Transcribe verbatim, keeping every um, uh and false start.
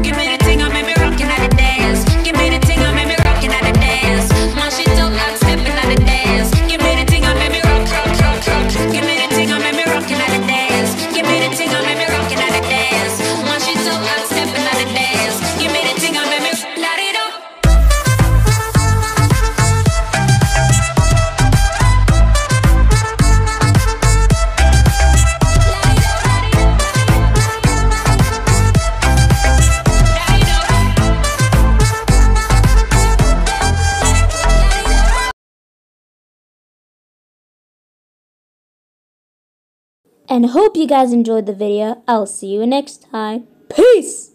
Give me the thing, I make me rockin' at the dance. Give me the thing, I make me rockin' at the dance. Mash it up like steppin' at the dance. Give me the thing, I make me rock, rock, rock, rock. Give me the thing, I make me rockin' at the dance. Give me the thing, I make me rockin' at the dance. Mash it up like steppin' at the dance. Give me the thing, I make me light it up. And hope you guys enjoyed the video. I'll see you next time. Peace!